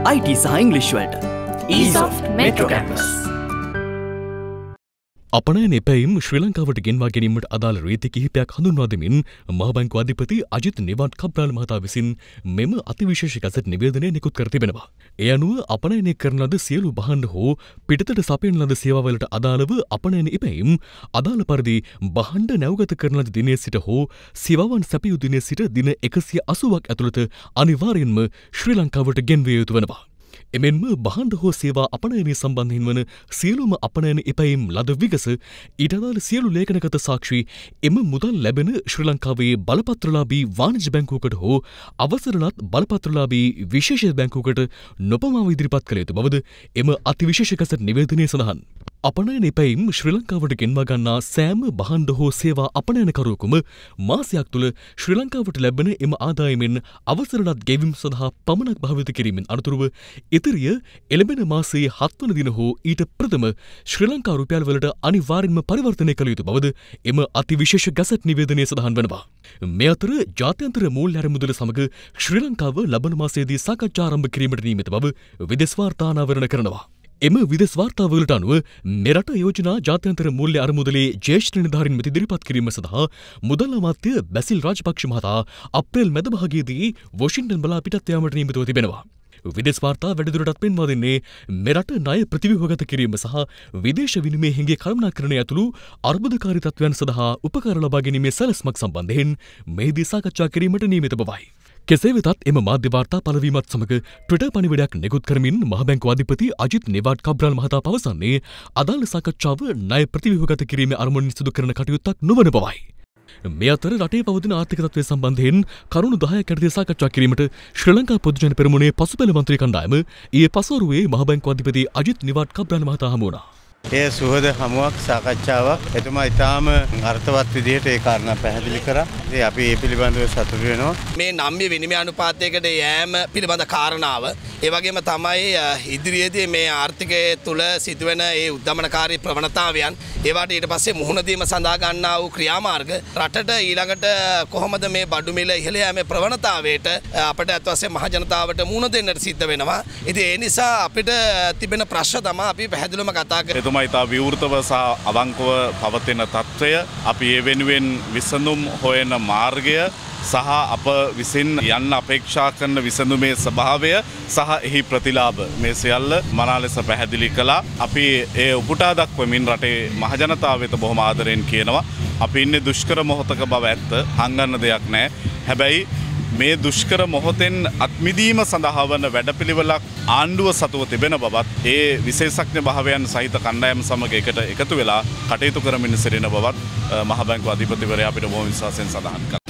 IT සහ ඉංග්‍රීසි වලට eSoft Metro Campus. අපනයන එපැයීම් ශ්‍රී ලංකාවට ගෙන්වා ගැනීමට අදාළ රීති කිහිපයක් හඳුන්වා දෙමින් මහ බැංකු අධිපති අජිත් නිවාඩ් කබ්‍රාල් මහතා විසින් මෙම අතිවිශේෂ ගැසට් නිවේදනය නිකුත් කර තිබෙනවා. ඒ අනුව අපනයනය කරන ලද සියලු භාණ්ඩ හෝ පිටතට සපයන ලද සේවාවලට අදාළව අපනයන එපැයීම් අදාළ පරිදි භාණ්ඩ නැව්ගත කරන ලද දිනයේ සිට හෝ සේවාවන් සැපයූ දිනයේ සිට දින 180ක් ඇතුළත අනිවාර්යෙන්ම ශ්‍රී ලංකාවට ගෙන්විය යුතු වෙනවා. එමෙන්ම භාණ්ඩ හෝ සේවා අපනයනය සම්බන්ධයෙන් වන සියලුම අපනයන එපැයීම් ලද විගස ඊට අදාළ සියලු ලේඛනගත සාක්ෂි එම මුදල් ලැබෙන ශ්‍රී ලංකාවේ බලපත්‍රලාභී වාණිජ්‍ය බැංකුවකට හෝ අවසරලත් බලපත්‍රලාභී විශේෂ බැංකුවකට නොපමාව ඉදිරිපත් කළ යුතු බවද එම අතිවිශේෂ ගැසට් නිවේදනයේ සඳහන්. අපනයන එපැයීම් ශ්‍රී ලංකාවට ගෙන්වා ගන්නා සෑම භාණ්ඩ හෝ සේවා අපනයනකරුවෙකුම මාසයක් තුළ ශ්‍රී ලංකාවට ලැබෙන එම ආදායමෙන් අවසරලත් ගෙවීම් සඳහා පමණක් භාවිත කිරීමෙන් අනතුරුව ඉතිරිය එළඹෙන මාසයේ 7 වන දින හෝ ඊට ප්‍රථම ශ්‍රී ලංකා රුපියල් වලට අනිවාර්යෙන්ම පරිවර්තනය කළ යුතු බවද එම අතිවිශේෂ ගැසට් නිවේදනයේ සඳහන් වනවා. මේ අතර ජාත්‍යන්තර මූල්‍ය අරමුදල සමග ශ්‍රී ලංකාව ලබන මාසයේදී සාකච්ඡා ආරම්භ කිරීමට නියමිත බව විදේශ වාර්තා අනාවරණ කරනවා. එම විදේශ වාර්තාවලට අනුව මෙරට යෝජනා ජාත්‍යන්තර මූල්‍ය අරමුදලේ ජ්‍යෙෂ්ඨ නිලධාරීන් වෙත ඉදිරිපත් කිරීම සඳහා මුදල් අමාත්‍ය බැසිල් රාජපක්ෂ මහතා අප්‍රේල් මැද භාගයේදී වොෂින්ටන් බලා පිටත් යාමට නියමිතව තිබෙනවා. විදේශ වාර්තා වැඩිදුරටත් පෙන්වා දෙන්නේ මෙරට ණය ප්‍රතිව්‍යුහගත කිරීම සහ විදේශ විනිමය හිඟේ කළමනාකරණය ඇතුළු අර්බුදකාරී තත්ත්වයන් සඳහා උපකාර ලබා ගැනීමේ සැලැස්මක් සම්බන්ධයෙන් මෙහිදී සාකච්ඡා කිරීමට නියමිත බවයි. කෙසේ වෙතත් එම මාධ්‍ය වාර්තා පළවීමත් සමග ට්විටර් පණිවිඩයක් නිකුත් කරමින් මහ බැංකු අධිපති අජිත් නිවාඩ් කබ්‍රාල් මහතා පවසන්නේ අදාළ සාකච්ඡාව ණය ප්‍රතිව්‍යුහගත කිරීමේ අරමුණින් සිදු කරන කටයුත්තක් නොවන බවයි. මේ අතර රටේ පවතින ආර්ථික තත්ත්වය සම්බන්ධයෙන් කරුණු 10ක් යටතේ සාකච්ඡා කිරීමට ශ්‍රී ලංකා පොදුජන පෙරමුණේ පසුපැළ මන්ත්‍රී කණ්ඩායම ඊයේ පසුවරුවේ මහ බැංකු අධිපති අජිත් නිවාඩ් කබ්‍රාල් මහතා හමු වුණා. ඒ සුහද හමුවක් සාකච්ඡාවක් එතුමා ඉතාම අර්ථවත් විදිහට ඒ කාරණා පැහැදිලි කරා. ඉතින් අපි මේ පිළිබඳව සතුටු වෙනවා. මේ නම්‍ය විනිමය අනුපාතයකට යෑම පිළිබඳ කාරණාව ඒ වගේම තමයි ඉදිරියේදී මේ ආර්ථිකය තුළ සිදුවෙන ඒ උද්දමනකාරී ප්‍රවණතාවයන් ඒවට ඊට පස්සේ මුහුණ දීම සඳහා ගන්නා වූ ක්‍රියාමාර්ග රටට ඊළඟට කොහොමද මේ බඩු මිල ඉහළ යෑමේ ප්‍රවණතාවයට අපිට අත් වශයෙන් මහ ජනතාවට මුහුණ දෙන්නට සිද්ධ වෙනවා. ඉතින් ඒ නිසා අපිට තිබෙන ප්‍රශ්න තමයි අපි පැහැදිලිවම කතා කරන්නේ. ඉතා විවෘතව සහ අවංකව පවතින තත්ත්වය අපි ඒ වෙනුවෙන් විසඳුම් හොයන මාර්ගය සහ අප විසින් යන්න අපේක්ෂා කරන විසඳුමේ ස්වභාවය සහ එහි ප්‍රතිලාභ මේ සියල්ල මනා ලෙස පැහැදිලි කළා. අපි ඒ උපුටා දක්වමින් රටේ මහජනතාව වෙත බොහොම ආදරෙන් කියනවා අපි ඉන්නේ දුෂ්කර මොහොතක බව ඇත්ත. හංගන්න දෙයක් නැහැ. හැබැයි මේ දුෂ්කර මොහොතෙන් අත්මිදීම සඳහා වන වැඩපිළිවෙලක් ආණ්ඩුව සතුව තිබෙන බවත් ඒ විශේෂඥ භාවයන් සහිත කණ්ඩායම් සමග එකතු වෙලා කටයුතු කරමින් සිටින බවත් මහ බැංකු අධිපතිවරයා අපිට බොහොම විශ්වාසයෙන් සඳහන් කළා.